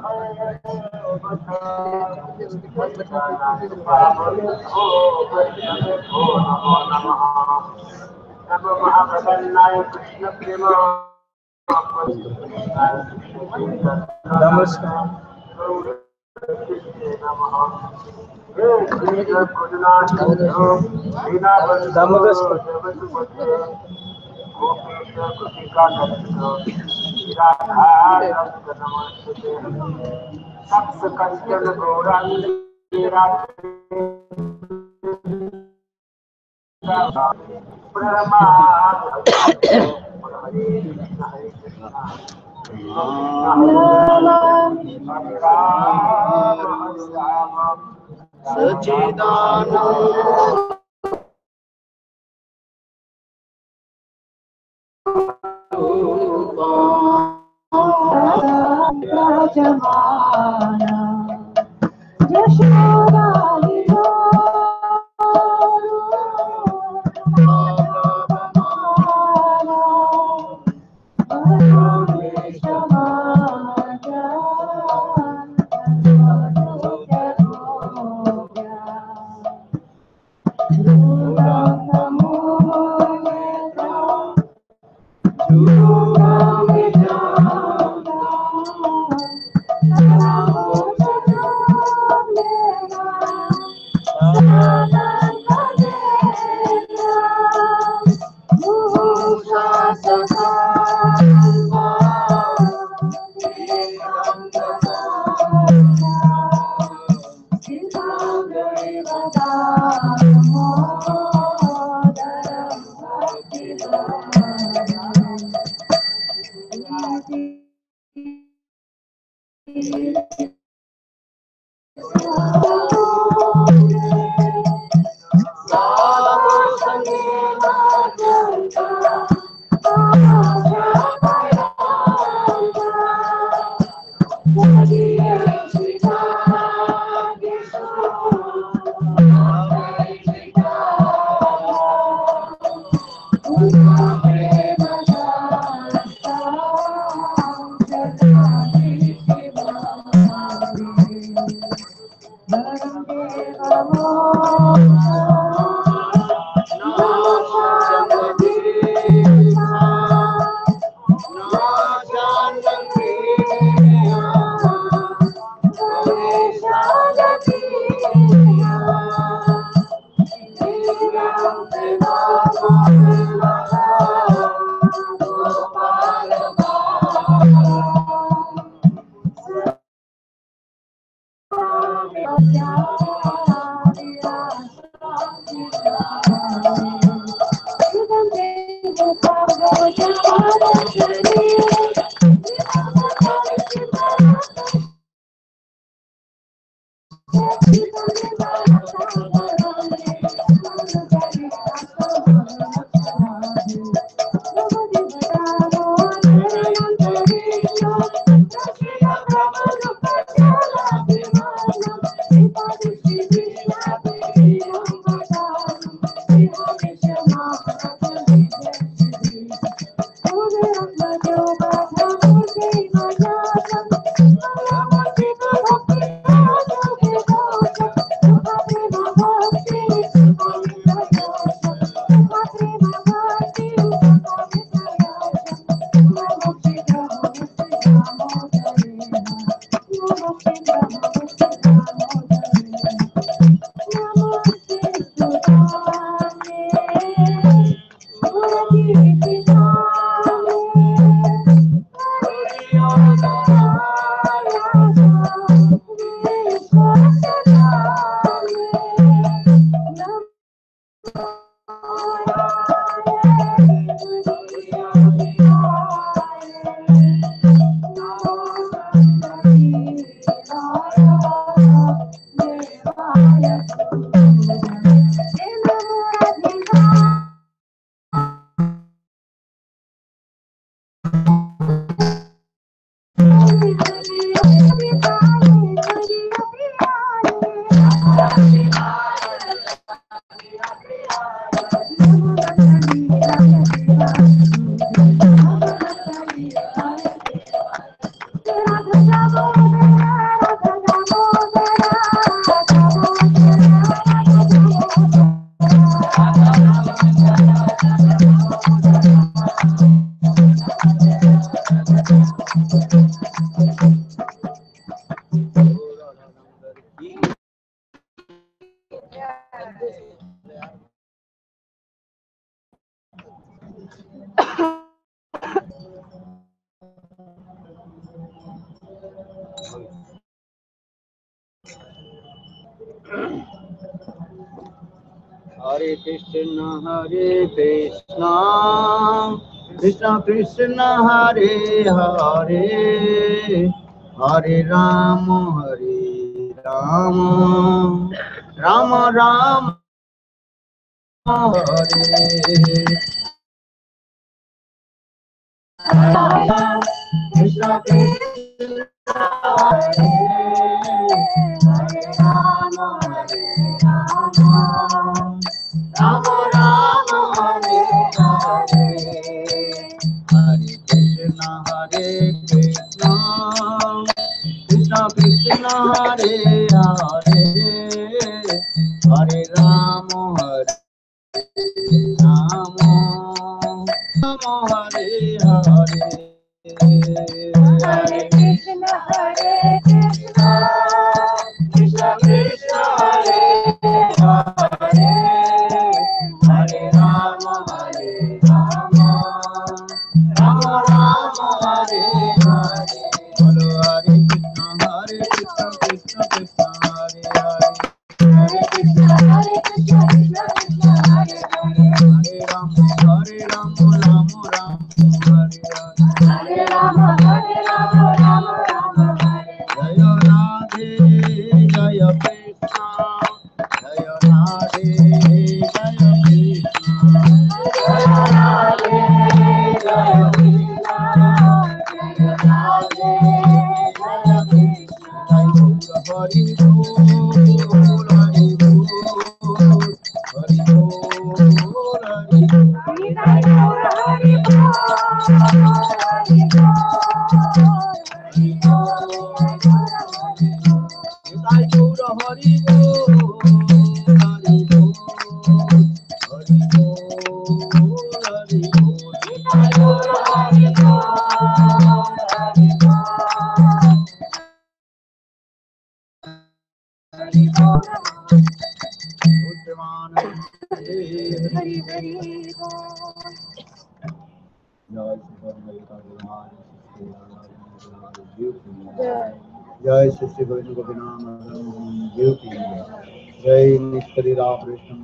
कृष्ण प्रेमा कंचन गौरांगी सचिदानंद राजमाया यशोदा हरे कृष्ण कृष्ण कृष्ण हरे हरे, हरे राम राम राम हरे। कृष्ण कृष्ण हरे हरे राम राम राम हरे हरे, हरे कृष्ण कृष्ण कृष्ण हरे हरे, हरे राम राम हरे हरे, हरे कृष्ण कृष्ण कृष्ण हरे हरे, हरे राम राम राम हरे हरे। बोलो हरे कृष्ण कृष्ण कृष्ण हरे हरे, हरे कृष्ण कृष्ण कृष्ण हरे हरे, हरे राम राम राम हरे हरे, हरे राम राम हरे। जय राधे जय कृष्ण, जय राधे जय कृष्ण, जय राधे जय कृष्ण, जय राधे जय कृष्ण। हरि बोल हरि बोल हरि बोल हरि जय श्री गोविंद गोविंद जीव की जय निष्करी रामकृष्ण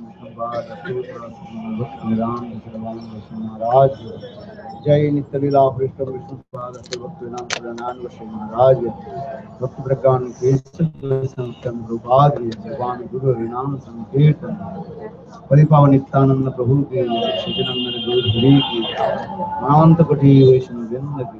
महाराज, जय नित्य रामकृष्ण विष्णु महाराज, भक्त प्रज्ञान भगवान गुरु हरिनाम संकीर्तन, परिपावन नित्यानंद प्रभु के सचिनंदन दूर हरि की, अनंत कोटि वैष्णव वृंद की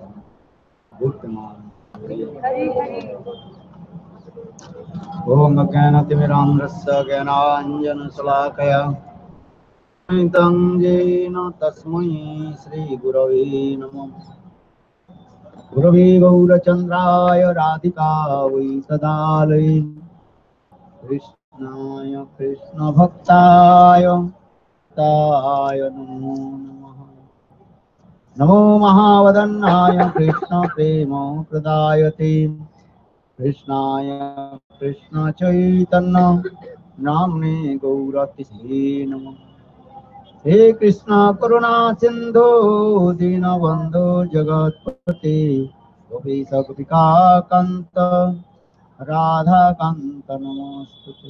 ओम ज्ञानतिमिरान्ध्रस्य ज्ञानाञ्जनशलाकया येन तस्मै श्रीगुरवे नमः। गुरवे गौरचन्द्राय राधिकायै तदालये, कृष्णाय कृष्णभक्ताय ताय नमो नमः। नमो महावदन्नाय कृष्ण प्रेम प्रदायते, कृष्णाय कृष्ण चैतन्य नाम्ने गौरतिसे नमः। हे कृष्ण करुणा सिंधु दीनबंधु जगत्पते, गोपीश गोपिका कांत राधा कांत नमोस्तुते।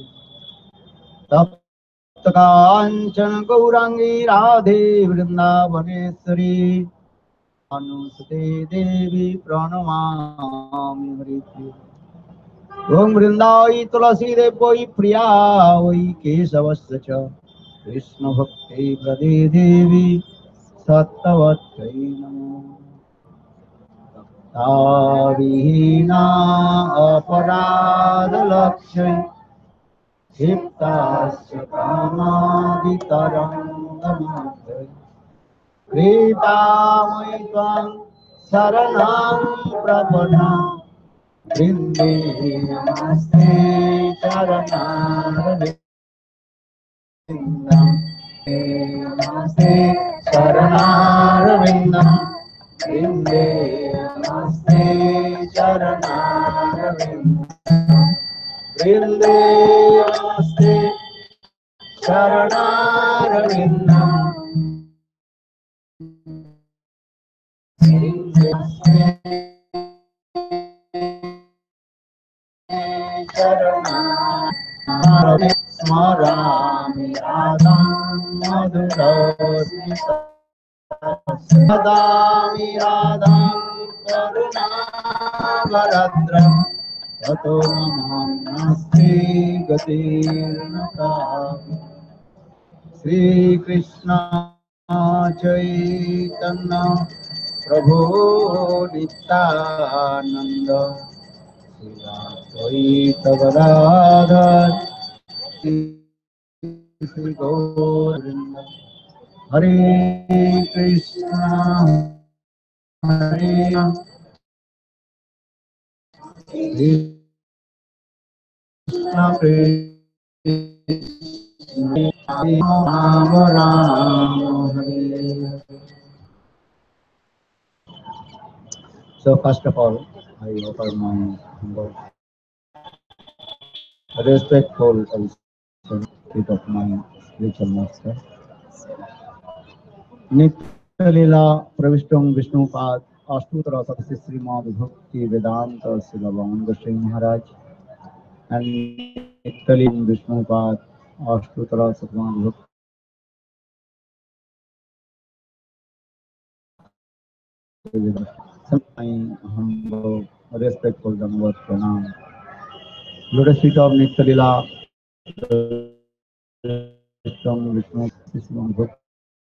तप्त कांचन गौरांगी राधे वृंदावनेश्वरी, अनुसुते देवी प्रणमामि हरिप्रिये। ओम वृंदावई तुलसी देवई प्रिया वै केशवस्य च, कृष्ण भक्ति प्रदे देवी सत्तवत्यै नमो। ताविहीना अपराध लक्ष्य, क्षिप्ताश्च कामादितरङ्गमध्य, कृपामयि त्वां शरणं प्रपन्ना, वृन्दे नमस्ते चरणारविन्दं, नमस्ते चरणारविन्दं, वृंदे नमस्ते चरणारविंदम वृंदे नमस्ते चरणारविंदम वृंदे नमस्ते चरणारविंदम स्मरामि राधां मधुरस्मितं सदामि राधां करुणावरद्रं ततो नमस्ते गतिर्नता श्रीकृष्ण चैतन्य प्रभो नित्यानंद श्री गौरवृंद हरे कृष्णा हरे Krishna Krishna Ram Ram Hare Hare. So first of all, I offer my humble, respectful feet of my spiritual master. नित्यलीला प्रविष्टं Vishnupad अष्टोत्तर सदस्य श्रीमद् भक्ति वेदांत शिलानंद श्री महाराज and नित्यलीन विष्णुपाद अष्टोत्तर सतनाम भक्ति वेदांत. My humble, respectful Dandavat Pranam. Lotus feet of Nityalila Vishnu Sriman Bhakti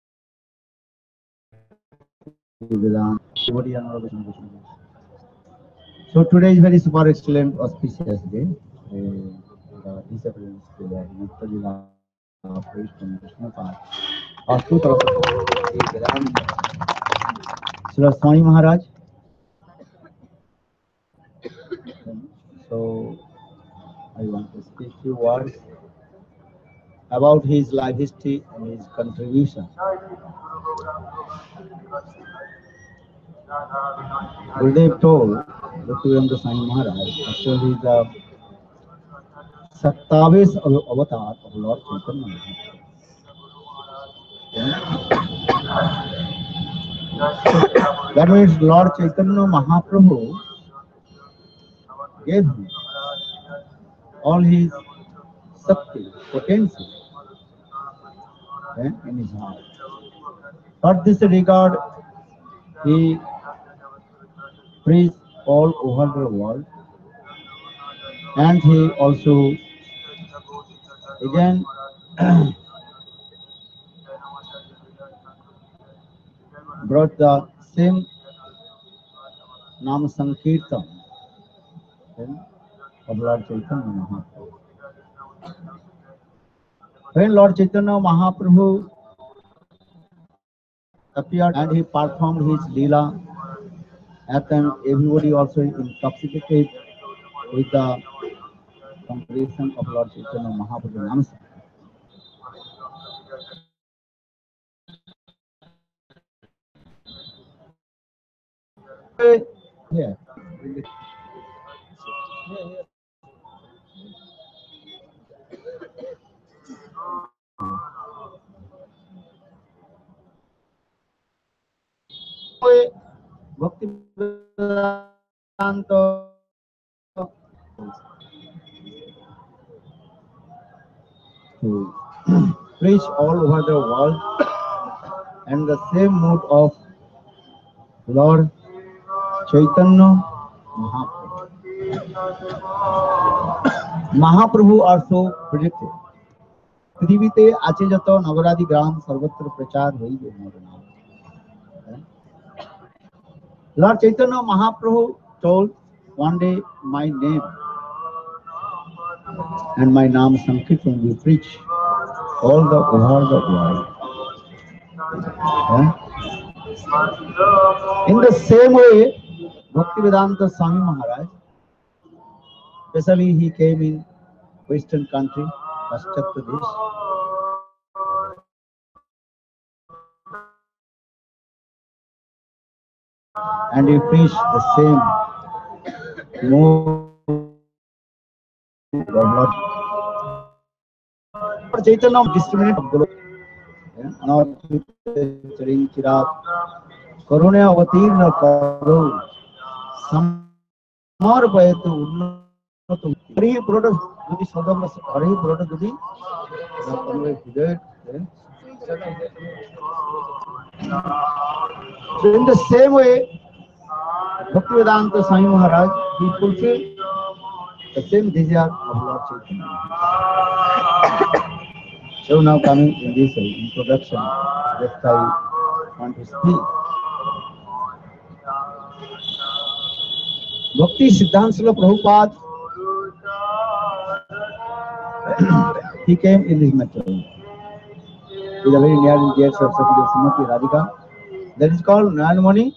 Vedanta. So today is very super excellent auspicious day. The disappearance to the Nityalila Vishnu Vishnupada. Ashtotra Vedanta. Sri Swami Maharaj. So I want to speak few words about his life history and his contribution. Gurudev told Bhaktivedanta Swami Maharaj, actually the 27th avatar of Lord Chaitanya Mahaprabhu. That means Lord Chaitanya Mahaprabhu gave him all his Shakti, potential in his heart. For this regard, he preached all over the world, and he also again brought the same Nam Sankirtan of Lord Chaitanya Mahaprabhu. When Lord Chaitanya Mahaprabhu appeared and he performed his Leela, at times everybody also intoxicated with the comparison of Lord Chaitanya Mahaprabhu Namsa. Yeah. Bhakti Vedanta to preach all over the world, and the same mood of Lord Chaitanya Mahaprabhu. Mahaprabhu also predicted, পৃথিবীতে আছে যত নগরাদি গ্রাম সর্বত্র প্রচার হইবে মোর নাম. Lord Chaitanya Mahaprabhu told, one day my name and my Nam Sankirtan will preach all the over the world. In the same way, Bhaktivedanta Swami Maharaj, especially he came in Western country, Paschat Pradesh. and he preached the same mode of Lord. Lord Chaitanya discriminate of Golo, Charing Chirat, Karune Avatirna Karo, Samar Payetu Unnato, Hari product Gudi Sadam, Hari product Gudi, so in the same way, Bhaktivedanta Swami Maharaj, he fulfilled the same desire of Lord Chaitanya. So now coming in this introduction, just I want to speak. Bhakti Siddhanta Srila Prabhupada, he came in this metro. He is a very near and dear source of Srimati Radhika. That is called Nayanamani.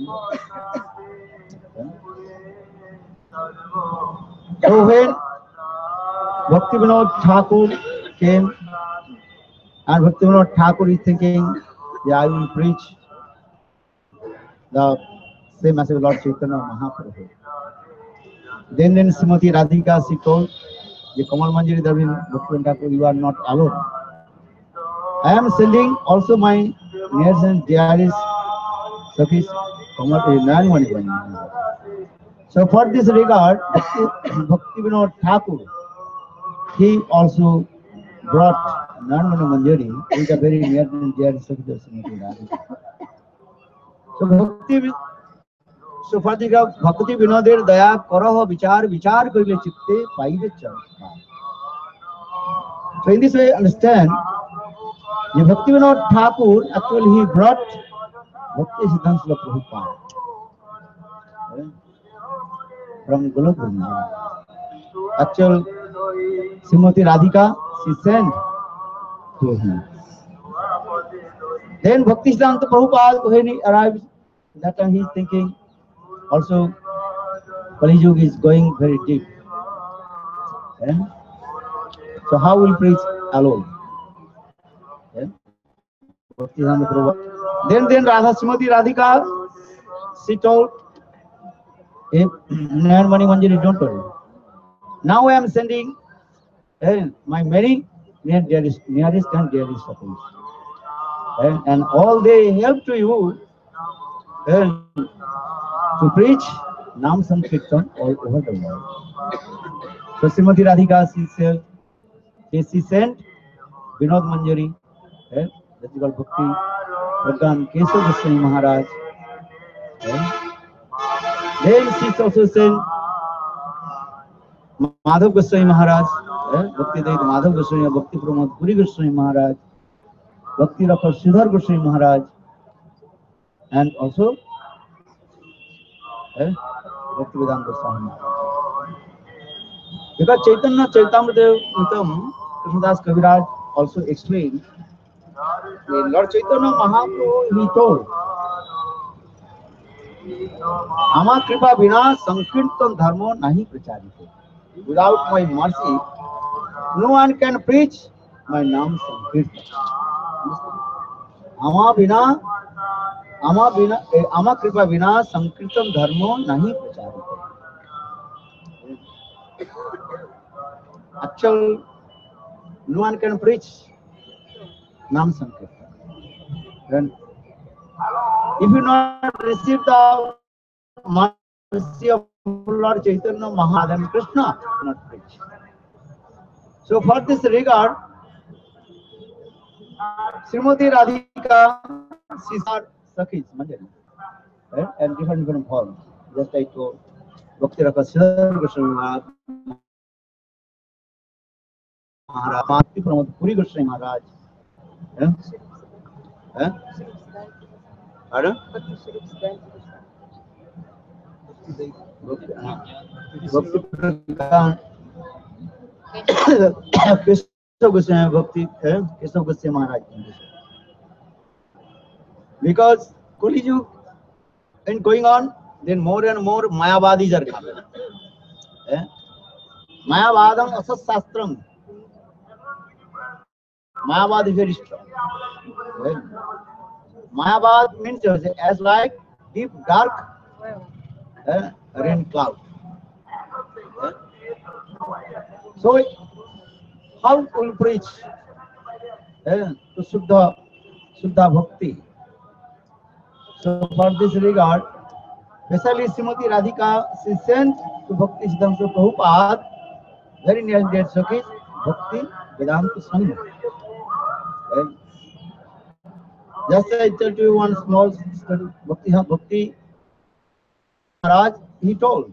So when Bhakti Vinod Thakur came, and Bhakti Vinod Thakur is thinking, yeah, I will preach the same message of Lord Chaitanya Mahaprabhu. Then Srimati Radhika, she told, the Kamal Manjari Darwin, Bhakti Vinod Thakur, you are not alone. I am sending also my nearest and dearest Sakhis, Kamal Nayanamani. So for this regard, Bhakti Vinod Thakur, he also brought Nayanamani Manjari, who is a very near and dear Sakhis of Srimati Radhika. So for the Bhakti Vinoder Daya Karaho Vichar Koile Chitte Paive Charatka. So in this way, understand, the Bhakti Vinod Thakur, actually he brought Bhakti Siddhanta Srila Prabhupada from Golok Vrindavan. Actually, Srimati Radhika, she sent to him. Then Bhakti Siddhanta Prabhupada, when he arrived, that time he is thinking, also Kali Yuga is going very deep. So how will preach alone? Bhakti Siddhanta Prabhupada. Then Radha Srimati Radhika, she told, Nayanamani Manjari, don't worry. Now I am sending my many nearest and dearest souls. And all they help to you to preach Nam Sankirtan all over the world. So Srimati Radhika, she sent Vinod Manjari, that is called Bhakti Pradhan Keshav Goswami Maharaj. Then she also sent Madhav Goswami Maharaj, Bhakti Dayit Madhav Goswami, Bhakti Pramod Puri Goswami Maharaj, Bhakti Rakhar Sridhar Goswami Maharaj, and also Bhakti Vedanta Goswami Maharaj. Because Chaitanya Charitamrita Krishnadas Kaviraj also explained, Lord Chaitanya Mahaprabhu, he told, Ama Kripa Vina Sankirtan Dharmo Nahi Pracharite. Without my mercy, no one can preach my Nam Sankirtan. Ama Kripa Vina Sankirtan Dharmo Nahi Pracharite. Actually, no one can preach Nam Sankirtan. Then, if you not receive the mercy of Lord Chaitanya Mahaprabhu, Krishna cannot preach. So for this regard, Srimati Radhika, she are Sakhis Manjari, and different forms. Just like Bhakti Rakhar Sridhar Goswami Maharaj, Bhakti Pramod Puri Goswami Maharaj. Pardon? Bhakti Keshav Goswami Bhakti Keshav Goswami Maharaj. Because Kali Yuga and going on, then more and more Mayavadis are coming. Mayavadam Asat Sastram. Mayavad is very strong. Mayavad means as like deep dark rain cloud. So how will preach to Shuddha Bhakti? So for this regard, especially Srimati Radhika, she sent to Bhakti Siddhanta Prabhupada very near that showcase Bhakti Vedanta Sangha. And just I tell you one small story. Bhakti Maharaj, he told,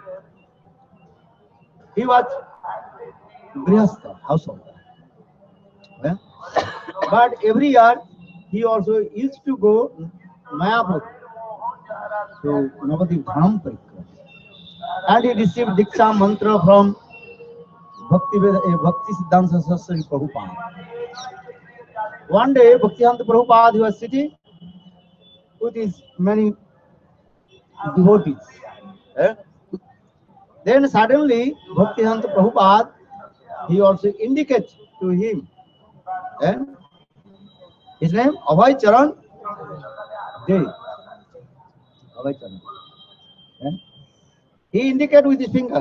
he was Grihastha, householder. Eh? But every year he also used to go Mayapur to Navadip Dham Parikrama. And he received Diksha mantra from Bhakti Siddhanta Saraswati Prabhupada. One day, Bhaktivedanta Prabhupada, he was sitting with his many devotees. Eh? Then suddenly, Bhaktivedanta Prabhupada, he also indicates to him, eh? His name Abhay Charan De. Abhay Charan. Eh? He indicated with his finger,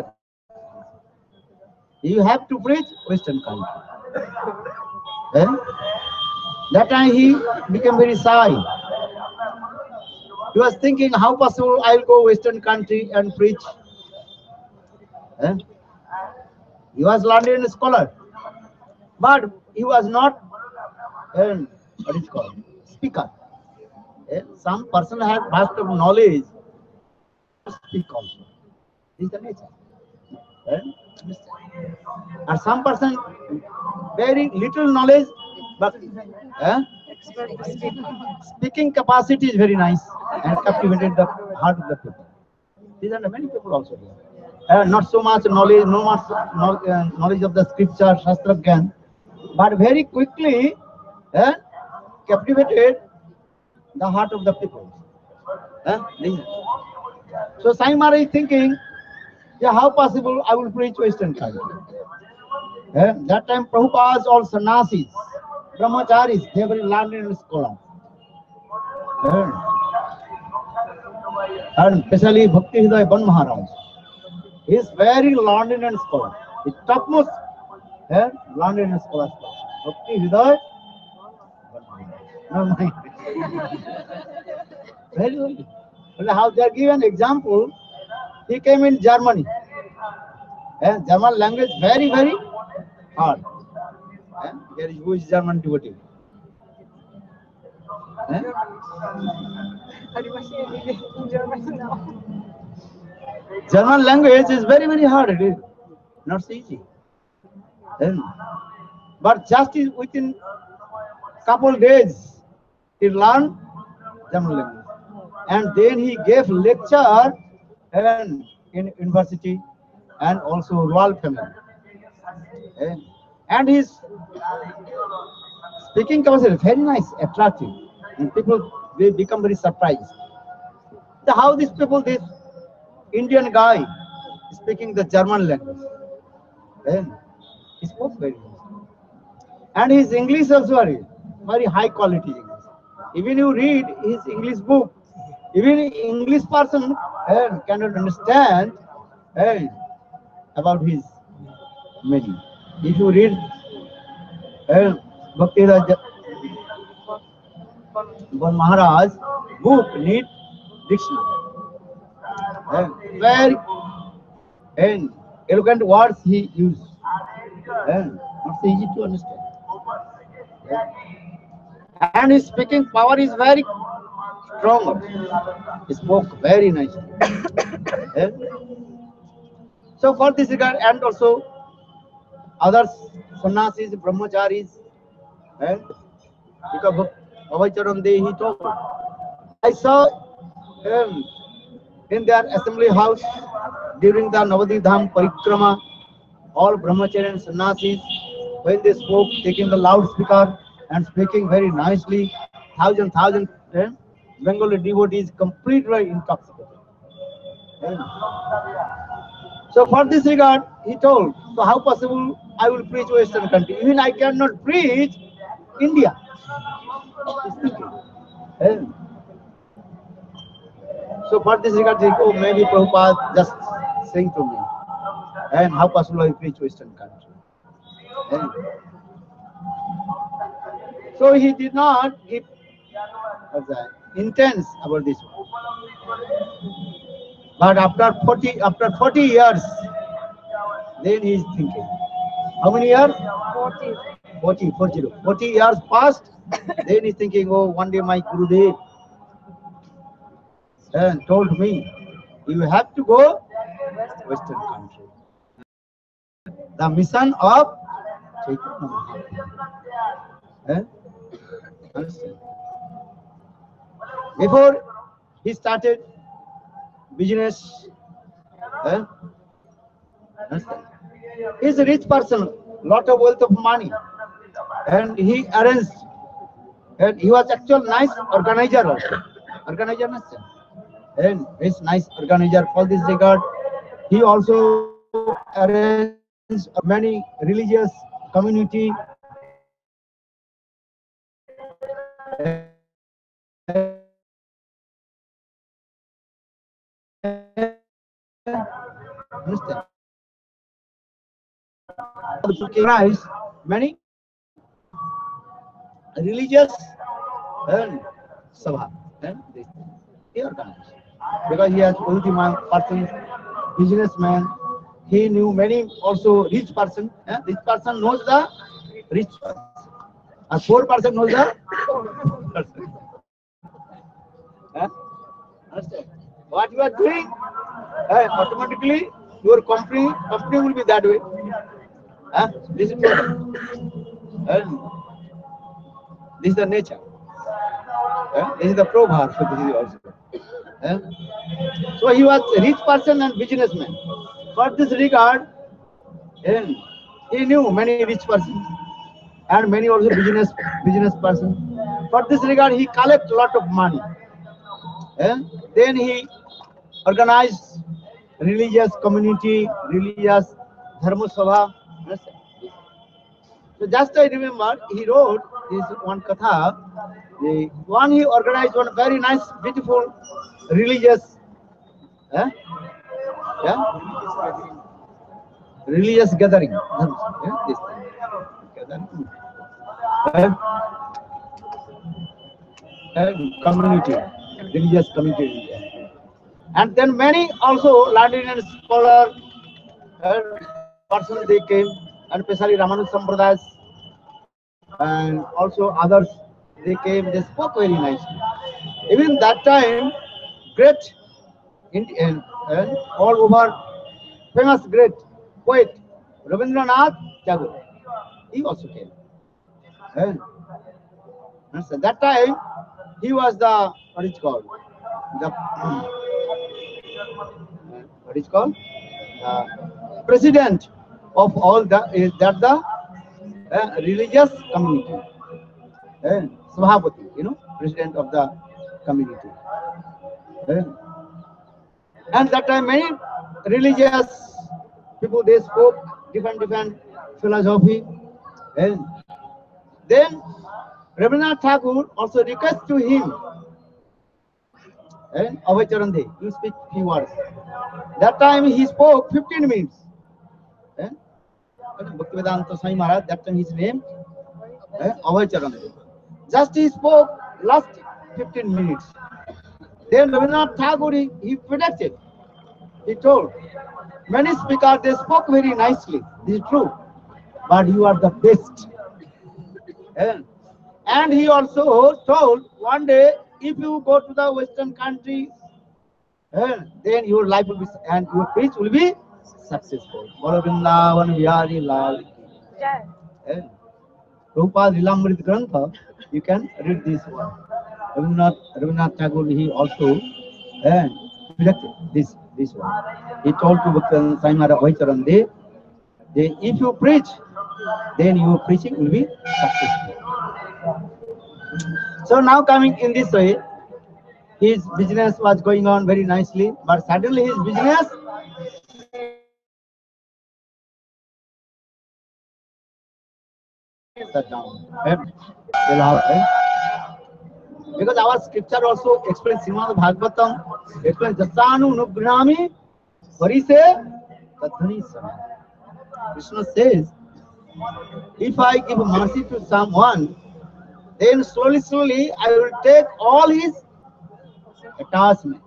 you have to preach Western country. Eh? That time he became very shy. He was thinking, how possible I will go Western country and preach. Eh? He was learned scholar, but he was not what is called speaker. Eh? Some person has vast of knowledge, speak also. This is the nature. Eh? And some person very little knowledge, but speaking capacity is very nice and captivated the heart of the people. These are the many people also here. Not so much knowledge, no much knowledge of the scripture, Shastra Gyan, but very quickly captivated the heart of the people. So Sai Maharaj is thinking, yeah, how possible I will preach Western country? That time Prabhupada's all sannyasis, brahmacharis, they were learned and scholars. And especially Bhakti Hridaya Ban Maharaj. He is very learned and scholar. The topmost learned and scholar. Bhakti Hridaya Ban Maharaj. Very good. How they are given example, he came in Germany. German language very, very hard. There is who is German devotee? German language is very, very hard. It is not so easy. But just within couple days, he learned German language. And then he gave lecture in university and also royal family. And his speaking capacity is very nice, attractive. And people, they become very surprised. So how these people, this Indian guy speaking the German language. He spoke very well. And his English also very, very high quality English. Even you read his English book, even English person cannot understand about his meaning. If you read Bhakti Hridaya Ban Maharaj book, need dictionary. Very eloquent words he used. Not so easy to understand. And his speaking power is very strong. He spoke very nicely. So for this regard, and also others, sannyasis, brahmacharis, because Abhay Charan De, he told, I saw in their assembly house during the Navadip Dham Parikrama, all brahmachari and sannyasis, when they spoke, taking the loudspeaker and speaking very nicely, thousand Bengali devotees completely intoxicated. So for this regard, he told, so how possible I will preach Western country? Even I cannot preach India. So for this regard, they go, maybe Prabhupada just saying to me, and how possible I preach Western country. And so he did not give intense about this one. But after 40 years, then he is thinking. How many years? 40 years passed. Then he's thinking, oh, one day my Gurudev told me, you have to go Western country. The mission of Chaitanya Mahaprabhu. Understand? Before he started business, understand? He's a rich person, lot of wealth of money, and he arranged, and he was actual nice organizer also. Organizer, understand? And he's nice organizer. For this regard, he also arranged many religious community. Understand? Recognize many religious and sabha, and he organized because he has wealthy man, person, businessman. He knew many also rich person. Rich person knows the rich person. A poor person knows the person. Understand? What you are doing, automatically your company will be that way. This is this is the nature. This is the proverb. So this is also. So he was a rich person and businessman. For this regard, he knew many rich persons and many also business persons. For this regard, he collect a lot of money. Then he organized religious community, religious dharma sabha. So just I remember, he wrote this one katha. The one he organized one very nice, beautiful religious, religious gathering. This gathering. Community, religious community. And then many also learned and scholar persons they came, and especially Ramanuja Sampradayas and also others, they came, they spoke very nicely. Even that time, great Indian and all over famous great poet Rabindranath Tagore, he also came. And so that time he was the what is called the what is called president of all the the religious community. Sabhapati, president of the community. And that time many religious people, they spoke different philosophy. And then Rabindranath Tagore also request to him, and Abhay Charande, you speak few words. That time he spoke 15 minutes. Bhaktivedanta Swami Maharaj, that time his name, Abhay Charande. Just he spoke last 15 minutes. Then Rabindranath Tagore, he predicted. He told, many speakers, they spoke very nicely. This is true. But you are the best. And he also told, one day, if you go to the Western country, then your life will be, and your preach will be successful. Bolo Vrindavan Vihari Lal. Prabhupada Lilamrit Grantha, you can read this one. Rabindranath Tagore, he also predicted this one. He told to Bhaktivedanta Swami Maharaj Vaicharande, if you preach, then your preaching will be successful. So now coming in this way, his business was going on very nicely, but suddenly his business shut down. Because our scripture also explains, Srimad Bhagavatam explains, Jasanu Nugrami Harise Tadhani Sana. Krishna says, if I give mercy to someone, then slowly I will take all his attachment.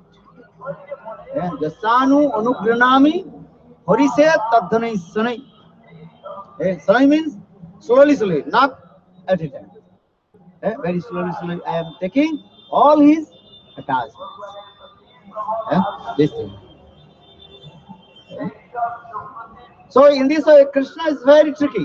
Jasanu Anugranami Harise Tadhani Sana. Sana means slowly, not at a time. Very slowly, I am taking all his attachments. This thing. So in this way, Krishna is very tricky.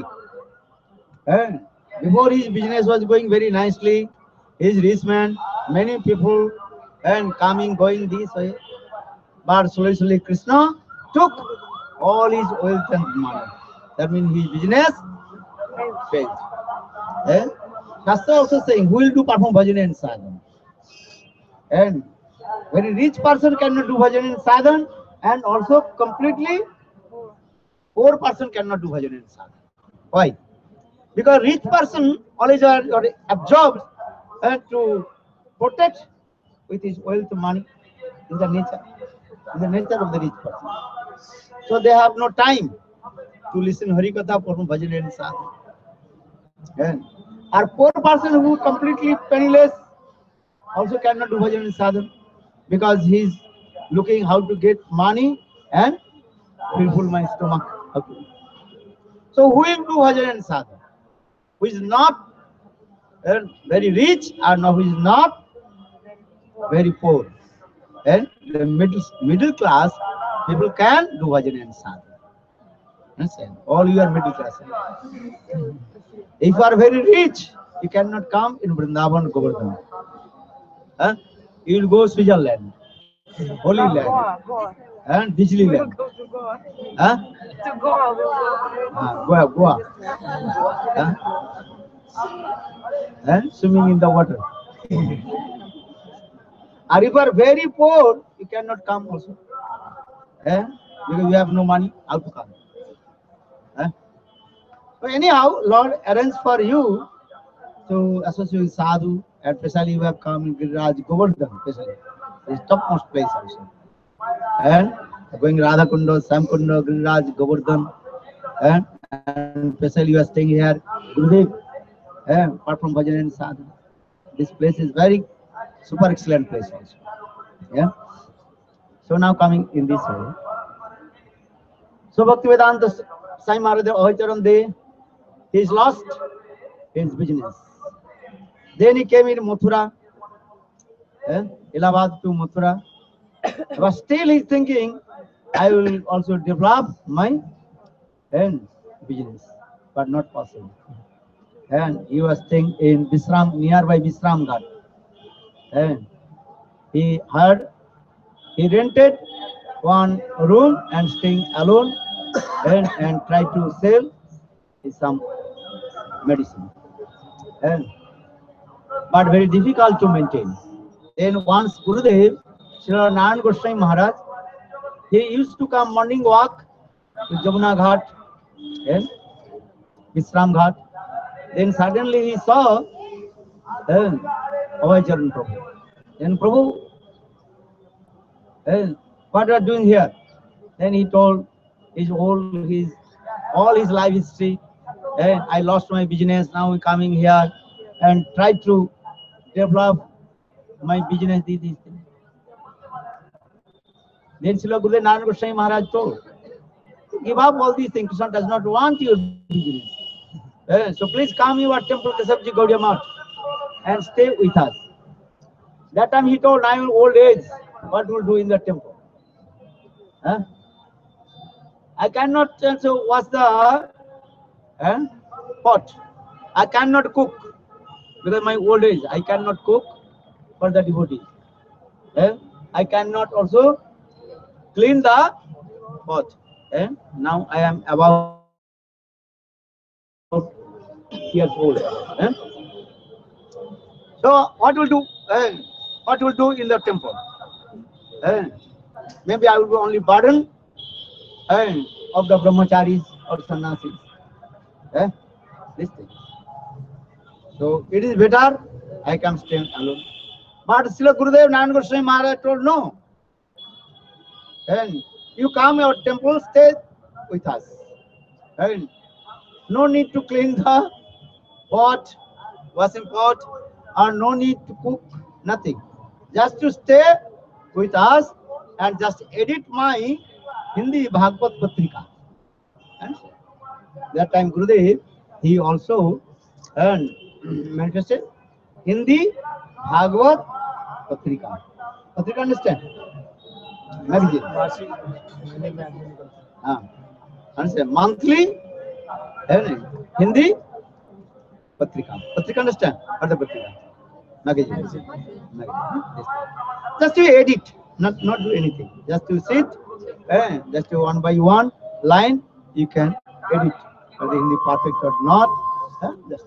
Before his business was going very nicely, his rich man, many people and coming, going this way. But slowly Krishna took all his wealth and money. That means his business failed. Shastra also saying, who will do perform bhajan and sadhana? And very rich person cannot do bhajan and sadhana, and also completely poor person cannot do bhajan and sadhana. Why? Because rich person always are absorbed to protect with his wealth money in the nature of the rich person. So they have no time to listen Harikatha, perform bhajan and sadhana. And our poor person who completely penniless also cannot do bhajan and sadhana because he's looking how to get money and fill my stomach. Okay. So who will do bhajan and sadhana? Who is not very rich or no, who is not very poor. And the middle class people can do bhajan and sadhana. Understand? All you are middle class. If you are very rich, you cannot come in Vrindavan, Govardhan. You will go Switzerland, Holy Land, and Disneyland. Goa. And swimming in the water. Or if you are very poor, you cannot come also. Because you have no money, how to come? So anyhow, Lord arranged for you to associate with sadhu, and especially you have come in Giriraj Govardhan, especially this topmost place also. And going Radha Kunda, Sam Kunda, Giriraj Govardhan, and especially you are staying here, Gurudev, apart from bhajan and sadhu. This place is very super excellent place also. Yeah. So now coming in this way. So Bhaktivedanta Sai Maharaj Abhay Day, he's lost his business. Then he came in Mathura, Allahabad to Mathura. But still he's thinking, I will also develop my business, but not possible. And he was staying in Visram, nearby Visram Ghat. And he rented one room and staying alone and tried to sell some medicine. But very difficult to maintain. Then once Gurudev, Srila Narayan Goswami Maharaj, he used to come morning walk to Jamuna Ghat and Visram Ghat. Then suddenly he saw Abhay Charan Prabhu. Then Prabhu, what are you doing here? Then he told all his life history. I lost my business, now I'm coming here and try to develop my business. These things. Then Srila Gurudev Narayan Goswami Maharaj told, give up all these things. Krishna does not want your business. So please come your temple Kesavji Gaudiya Math and stay with us. That time he told, I am old age, what will do in the temple? I cannot also wash the pot. I cannot cook because my old age. I cannot cook for the devotee. I cannot also clean the pot. Now I am about years old. So what will do? What will do in the temple? Maybe I will be only burden of the brahmacharis or sannyasis. This thing. So it is better I can stay alone. But Srila Gurudev Narayan Goswami Maharaj told no. And you come our temple, stay with us. And no need to clean the pot, washing pot, or no need to cook, nothing. Just to stay with us and just edit my Hindi Bhagavad Patrika. And that time Gurudev, he also manifested Hindi Bhagavad Patrika. Patrika, understand? Magazine. Understand? Monthly Hindi Patrika. Patrika, understand? What the Patrika? Magazine. Just to edit, not do anything. Just to sit, just to one by one line, you can edit. Whether Hindi perfect or not. Just,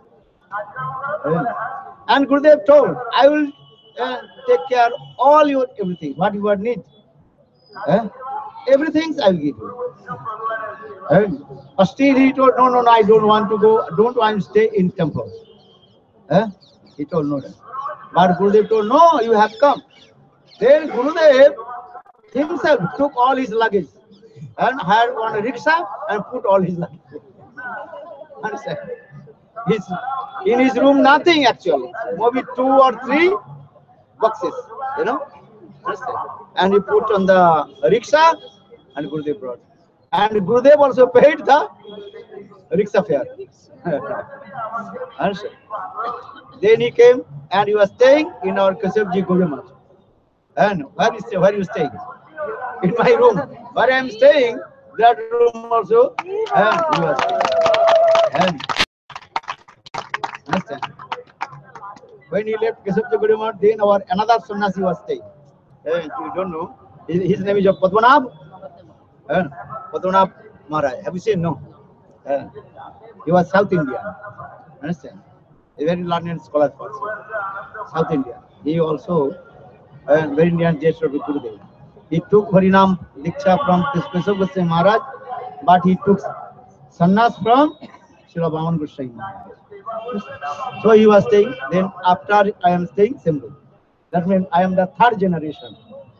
and Gurudev told, I will take care all your everything, what you need. Everything I will give you. But still he told, no, I don't want to go, don't want to stay in temple. He told no. But Gurudev told, no, you have come. Then Gurudev himself took all his luggage and hired one rickshaw and put all his luggage. Understand? In his room, nothing actually. Maybe 2 or 3 boxes, you know. Understand? And he put on the rickshaw and Gurudev brought. And Gurudev also paid the rickshaw fare. Understand? Then he came and he was staying in our Kasabji Guru. And where are you staying? In my room. Where I am staying, that room also, and he was staying. And understand? When he left Kasabji Guru, then our another sannyasi was staying. And you don't know, his name is Padmanabh. Padmanabh Maharaj. Have you seen? No. He was South Indian. Understand? A very learned scholar also. South India. He also very near gesture of Gurudev. He took Harinam Diksha from Keshav Goswami Maharaj, but he took sannyas from Srila Vaman Goswami Maharaj. So he was staying. Then after I am staying, same room. That means I am the 3rd generation.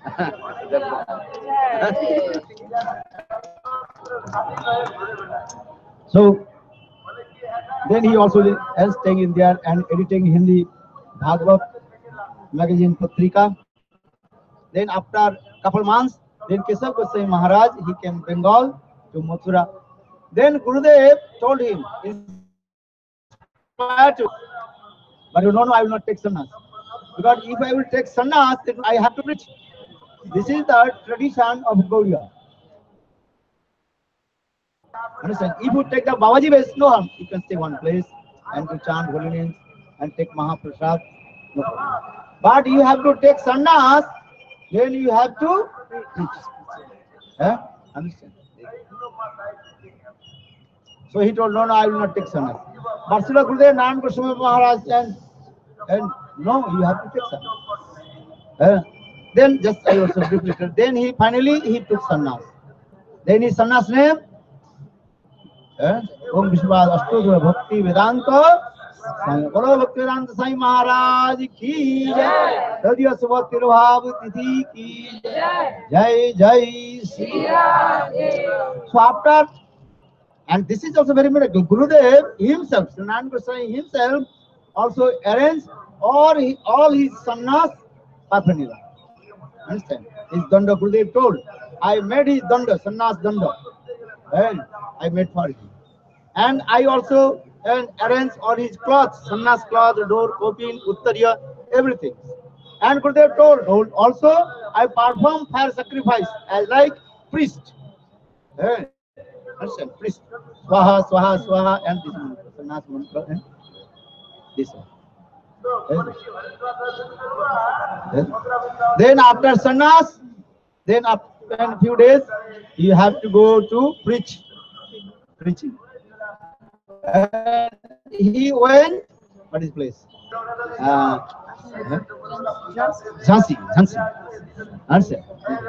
So then he also is staying in there and editing Hindi Bhagavad magazine Patrika. Then after couple months, then Keshav Goswami Maharaj, he came Bengal to Mathura. Then Gurudev told him, but no, I will not take sannyas. Because if I will take sannyas, then I have to preach. This is the tradition of Gaudiya. Understand? If you take the Babaji base, no harm. You can stay one place and to chant holy names and take Mahaprasad. No problem. But you have to take sannyas, then you have to preach. Understand? So he told, no, I will not take sannyas. But Srila Gurudev Narayan Goswami Maharaj and no, you have to take sannyas. Then just I also briefly told. Then he finally took sannyas. Then his sannyas name Om Vishwad Astodhura Bhakti Vedanta Bolo Bhakti Vedanta Sai Maharaj ki Jai Hridaya Subha Tirobhav Tithi ki Jai Jai Shri Ram. So after, and this is also very miracle, Gurudev himself, Sri Narayan Goswami himself also arranged all his sannyas paraphernalia. Understand? His danda, Gurudev told, I made his danda, sannyas danda, and I made for him. And I also arranged all his clothes, sannyas cloth, door, kopin, uttariya, everything. And Gurudev told, also I perform fire sacrifice as like priest. Understand? Priest. Swaha, swaha, swaha, and this one, sannyas mantra, and this one. Then after sannyas, then after a few days, you have to go to preaching. He went, what is place? Jhansi. Understand?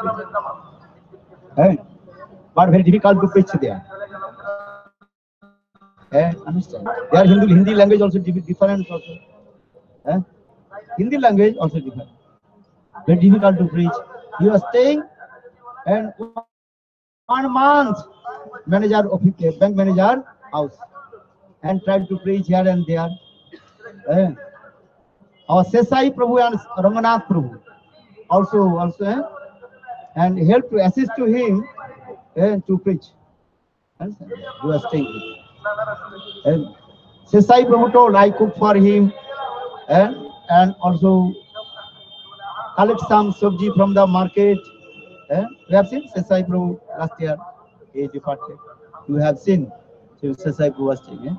But very difficult to preach there. Understand? Their Hindi language also different also. Hindi language also different. very difficult to preach. He was staying and 1 month manager of bank manager house and tried to preach here and there. Eh, our Sesai Prabhu and Ranganath Prabhu also and helped to assist to him to preach. Understand? He was staying. And Sesai Prabhu told I cook for him and also collect some sabji from the market. We have seen Sesai Prabhu last year. He departed. You have seen Sesai Prabhu was staying.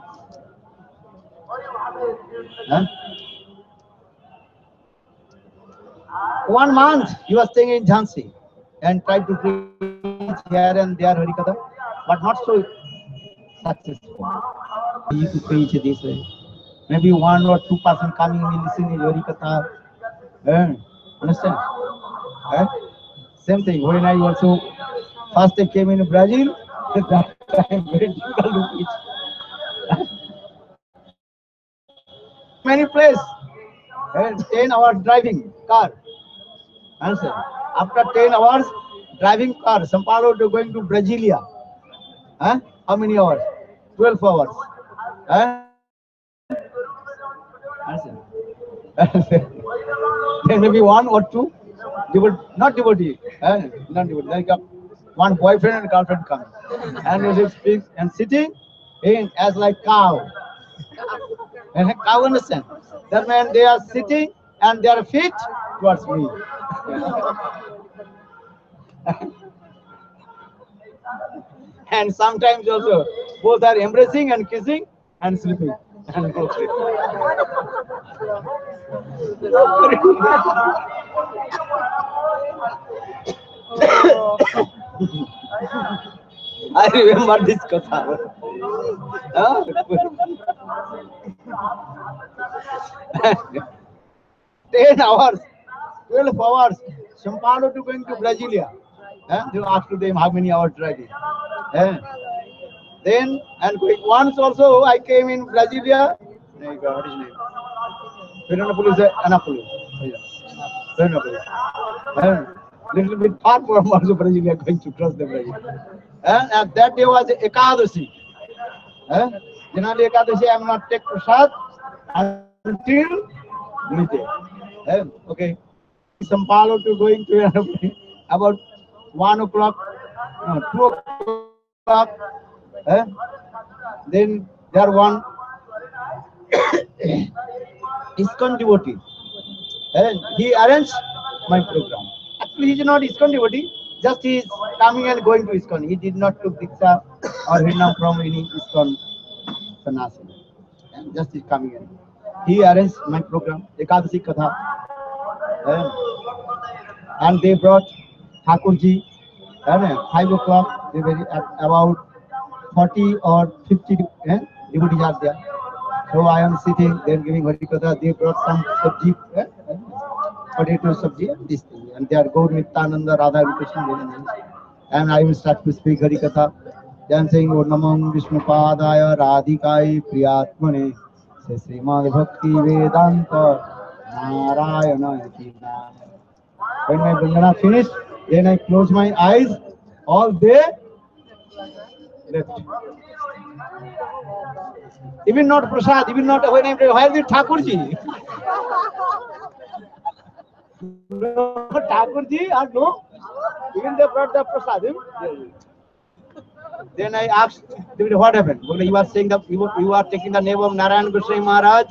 Huh? 1 month he was staying in Jhansi and tried to preach here and there Harikatha, but not so successful. He used to preach this way. Maybe 1 or 2 person coming and listening Harikatha. Understand? Same thing. When I also first I came in Brazil, that time very difficult to preach. Many places, 10 hours driving car. Answer. After 10 hours driving car, Sao Paulo to going to Brasilia. How many hours? 12 hours. Answer. There may be 1 or 2 not devotee, not devotee. Like one boyfriend and girlfriend coming, and he speaks and sitting in as like cow. And cow understand. That means they are sitting and their feet towards me. And sometimes also both are embracing and kissing and sleeping. And go sleep. I remember this katha. 10 hours, 12 hours, Sao Paulo to going to Brasilia. You ask to them how many hours driving. Then, and once also I came in Brasilia. What is his name? Florianopolis, Anápolis. Florianopolis. Little bit far from also Brasilia going to cross the Brazil. And that day was Ekadashi. Generally Ekadashi I am not take prasad until midday. Okay. Sao Paulo to going to about 1 o'clock, no, 2 o'clock. Then there one ISKCON devotee. He arranged my program. Actually, he is not ISKCON devotee. Just he is coming and going to ISKCON. He did not took Diksha or Harinam from any ISKCON sannyasi. Just he is coming in. He arranged my program, Ekadashi Katha. And they brought Thakurji at 5 o'clock. They were at about 40 or 50 devotees are there. So I am sitting, then giving Harikatha. They brought some sabji, potato sabji, and this thing. And they are Gaur Nityananda, Radha Krishna. And I will start to speak Harikatha. Then saying, O Namam Vishnupadaya Radhikai Priyatmane Srimad Bhakti Vedanta Narayana Iti. When my Vandana finished, then I close my eyes, all day left. Even not prasad, even not when I pray, where is the Thakurji? No, Thakurji, no. Even they brought the prasad. Then I asked, what happened? You are saying that you are taking the name of Narayan Goswami Maharaj.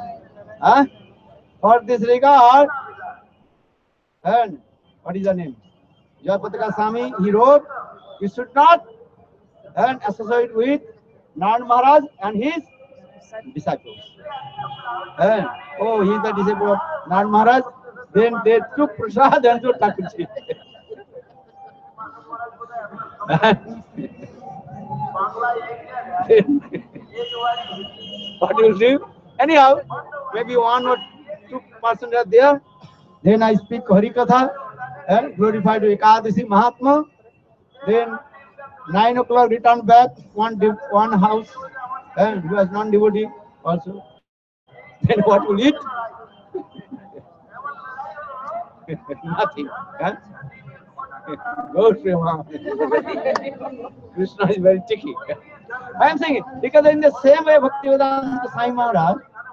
For this regard, and what is the name? Jayapataka Swami, he wrote, you should not associate with Narayan Maharaj and his disciples. Oh, he is the disciple of Narayan Maharaj. Then they took prasad and took Thakurji. What will do? Anyhow, maybe 1 or 2 persons are there. Then I speak Harikatha and glorified Ekadashi Mahatma. Then 9 o'clock return back, one house, and he was non-devotee also. Then what will eat? Nothing. Huh? Go Prema. Krishna is very tricky. I am saying it because in the same way Bhaktivedanta Sai Maharaj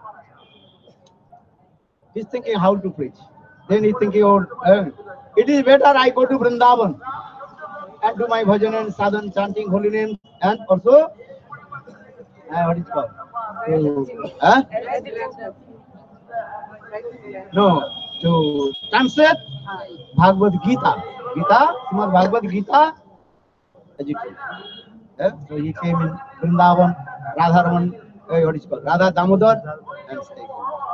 is thinking how to preach. Then he's thinking, oh, it is better I go to Vrindavan and do my bhajan and sadhan, chanting holy names, and also what is it called? Huh? No, to translate Bhagavad Gita. Srimad Bhagavad Gita, education. So he came in Vrindavan, Radharaman, what is it called? Radha Damodar, and stayed.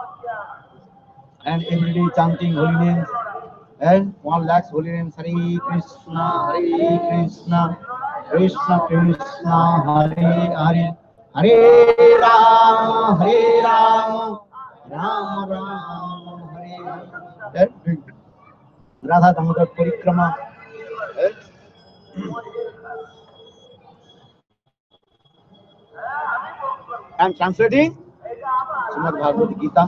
And every day chanting holy names, and 1 lakh holy names. Hare Krishna, Krishna Krishna, Hare Hare, Hare Ram, Ram Ram, Hare Hare. Radha Damodar Parikrama. I'm translating Srimad Bhagavad Gita.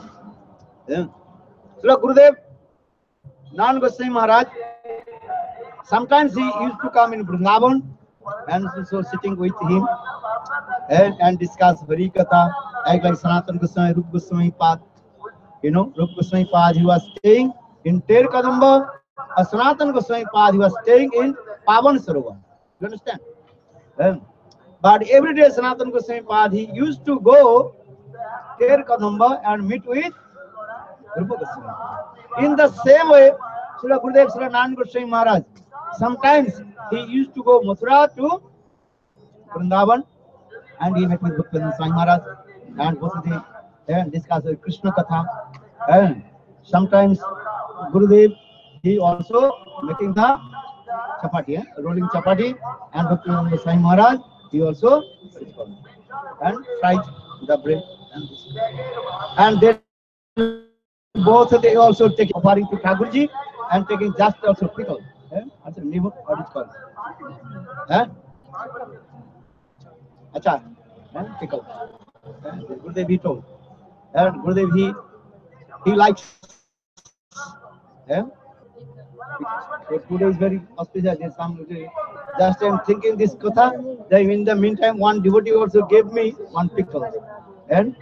So Gurudev Nan Goswami Maharaj, sometimes he used to come in Vrindavan and so sitting with him and discuss Hari Katha, like Sanatana Goswami, Rupa Goswami Pad. You know, Rupa Goswami Pad, he was staying in Ter Kadamba, Sanatana Goswami Pad, he was staying in Pavan Sarovar. You understand? But every day Sanatana Goswami Pad, he used to go Ter Kadamba and meet with Rupa Goswami. In the same way, Srila Gurudev Srila Nan Goswami Maharaj, sometimes he used to go Mathura to Vrindavan and he met with Bhaktivinoda Swami Maharaj and both of them and discussed Krishna Katha. And sometimes Gurudev, he also making the chapati, rolling chapati, and Bhaktivinoda Swami Maharaj, he also and fried the bread and then both they also take offering to Thakurji and taking just also pickle. What is it called? Acha, pickle. Gurudev he told. And Gurudev he likes. So today is very auspicious. Just I'm thinking this katha. Then in the meantime, one devotee also gave me one pickle. And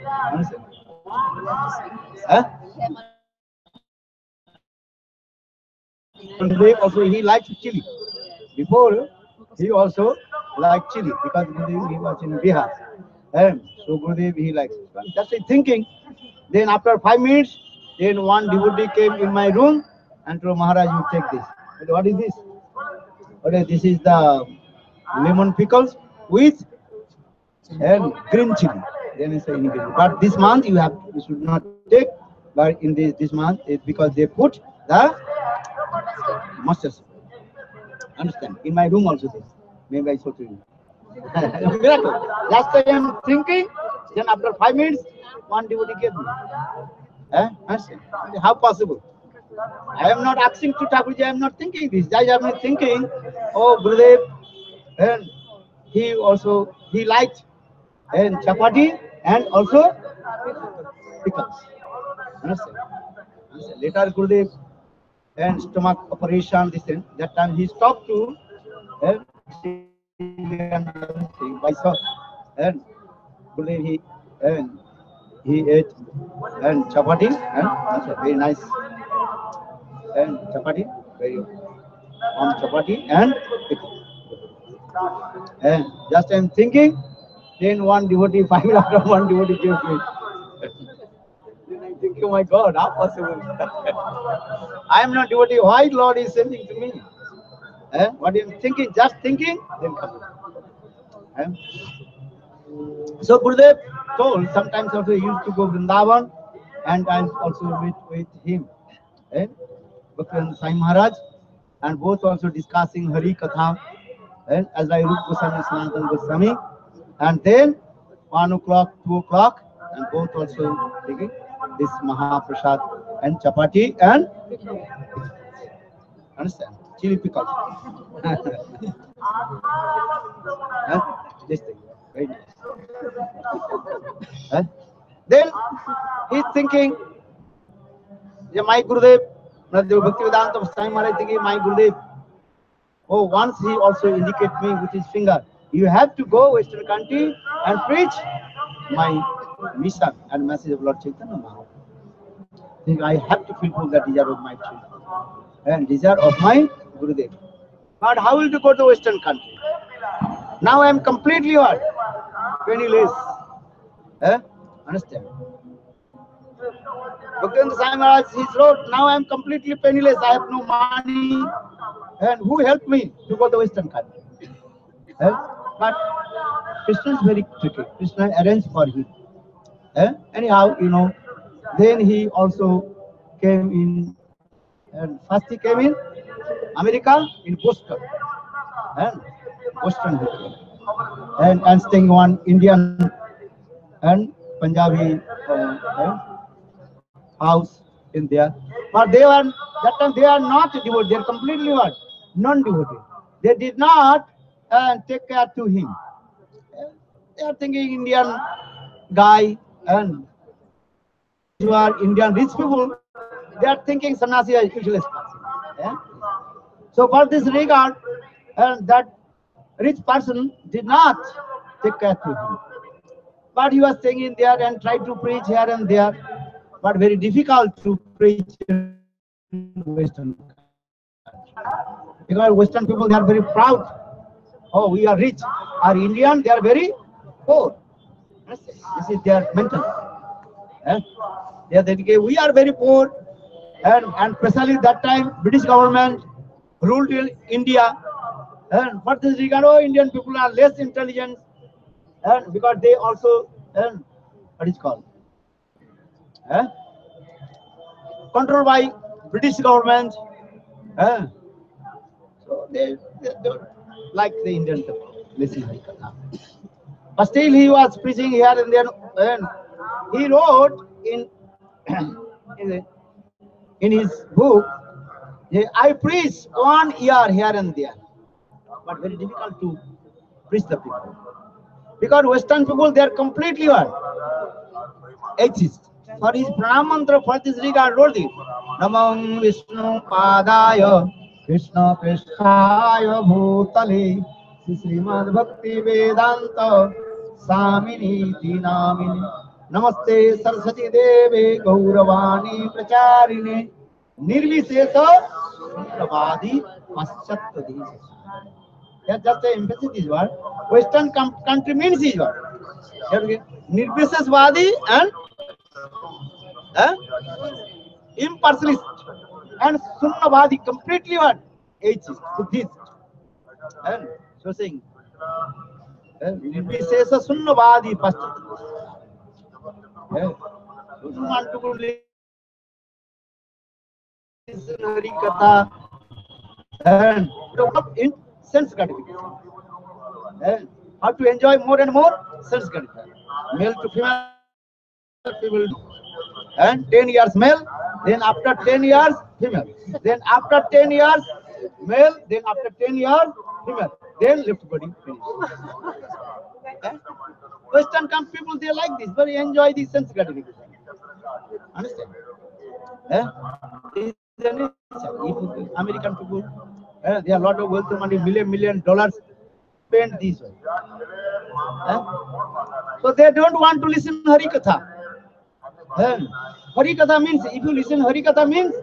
Gurudev also he likes chili. Before he also liked chili because Gurudev he was in Bihar. And so Gurudev he likes. Just thinking. Then after 5 minutes, then one devotee came in my room and told Maharaj, you take this. I said, what is this? Okay, this is the lemon pickles with and green chili. Then he said, but this month you should not take. But in this month, it's because they put the mustard. Understand? In my room also this. Maybe I saw to you. Miracle. Last time I'm thinking, then after 5 minutes, one devotee gave me. How possible? I am not asking to Thakurji, I am not thinking this. I am thinking, oh Gurudev, and he liked and chapati and also pickles. Understand? Later Gurudev and stomach operation, this thing, that time he stopped to and Gurudev he ate and chapati and also very nice and chapati, very on chapati and pickle. And just I'm thinking, then one devotee, 5 minutes after one devotee gave me. Then I think, oh my God, how possible? I am not devotee. Why Lord is sending to me? What I'm thinking, just thinking, then come. So Gurudev told, sometimes also he used to go Vrindavan and I also meet with him. Bhaktivinoda Swami Maharaj and both also discussing Hari Katha as like Rupa Goswami, Sanatana Goswami. And then 1 o'clock, 2 o'clock and both also taking this Mahaprasad and chapati and understand? Chili pickles. This thing. Very nice. Then he's thinking, yeah, my Gurudev, Nadadev Bhaktivedanta Swami Maharaj thinking, my Gurudev, oh, once he also indicate me with his finger, you have to go Western country and preach my mission and message of Lord Chaitanya Mahaprabhu. Think I have to fulfill the desire of my children and desire of my Gurudev. But how will you go to Western country? Now I am completely what? Penniless. Understand? Bhaktivinoda Swami Maharaj, he wrote, now I am completely penniless. I have no money. And who helped me to go to Western country? But Krishna is very tricky. Krishna arranged for him. Anyhow, then he also came in, and first he came in America, in Boston. And Boston he came. And staying one Indian and Punjabi house in there. But they were, that time they are not devoted, they are completely what? Non-devoted. They did not take care to him. They are thinking Indian guy, and you are Indian rich people, they are thinking sannyasi is useless person. So for this regard, that rich person did not take care to him. But he was staying in there and tried to preach here and there, but very difficult to preach in Western country. Because Western people, they are very proud. Oh, we are rich. Our Indian, they are very poor. This is their mental. They are thinking, we are very poor. And especially that time, British government ruled in India. And for this regard, Indian people are less intelligent. And because they also, what is called? Controlled by British government. So they don't like the Indian people. Listen, but still he was preaching here and there. And he wrote in his book, I preach 1 year here and there, but very difficult to preach the people. Because Western people, they are completely what? Atheist. For his Pranam mantra, for this regard, wrote it. Namam Vishnu Padaya Krishna Prishthaya Bhutale Srimad Bhakti Vedanta Samini Dinamini Namaste Saraswati Deve Gauravani Pracharine Nirvisesa Suprabhadi Paschatya. Just the emphasis is what? Western country means is what? Nirvisesvadi and impersonalist, and Sunnavadi, completely what? Atheist, Buddhist. And so saying, Nirvisesa Sunnavadi Paschatya. Don't want to listen Hari Katha and in sense gratification. How to enjoy more and more sense gratification. Male to female, female, and 10 years male, then after 10 years female, then after 10 years male, then after 10 years female, then left body finish. Western people, they like this, but enjoy the sense gratification. Understand? If American people, they have a lot of wealth, money, million dollars spent this way. So they don't want to listen Hari Katha. Hari Katha means, if you listen Hari Katha means